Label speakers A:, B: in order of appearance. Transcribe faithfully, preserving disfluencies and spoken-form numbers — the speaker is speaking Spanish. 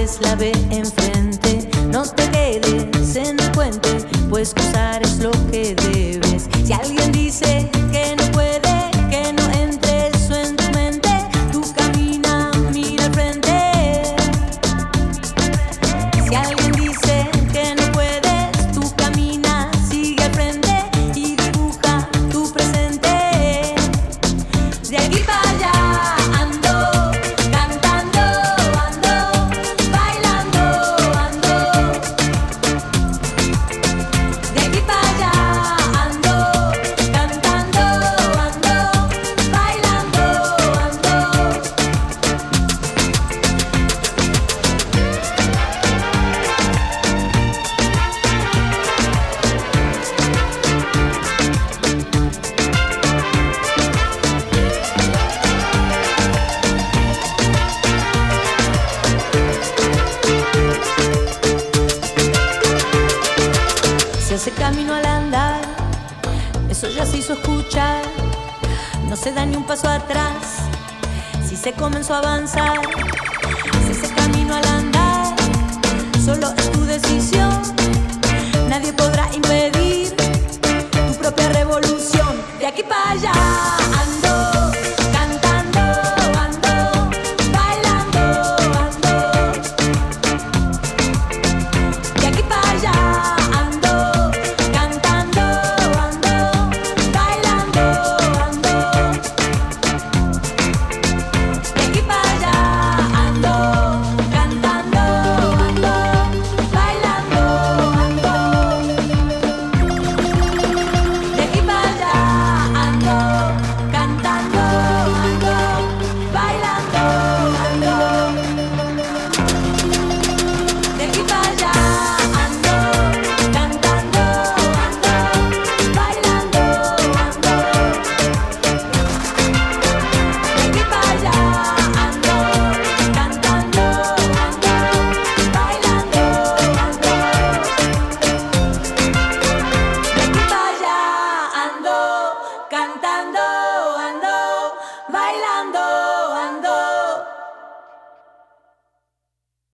A: pues la ve enfrente. No te quedes en el puente, pues cruzar es lo que debes. Si alguien dice que no puede, que no entre eso en tu mente, tú camina, mira al frente. Si alguien dice que no puedes, tú camina, sigue al frente y dibuja tu presente. De aquí para allá ando, cantando ando, bailando ando. De aquí para allá ando, cantando ando, bailando ando. Se hace camino al andar, eso ya se hizo escuchar. No se da ni un paso atrás, si se comenzó a avanzar. Se hace camino al andar, solo es tu decisión. Nadie podrá impedir tu propia revolución. De aquí para allá ando, cantando ando, bailando ando. De aquí para allá ando, cantando ando, bailando ando. De aquí para allá ando, cantando ando, bailando ando. De aquí para allá ando, cantando ando, bailando ando. De aquí para allá ando, cantando ando, bailando ando. De aquí para allá ando, cantando ando, bailando ando. De aquí para allá ando, cantando ando, bailando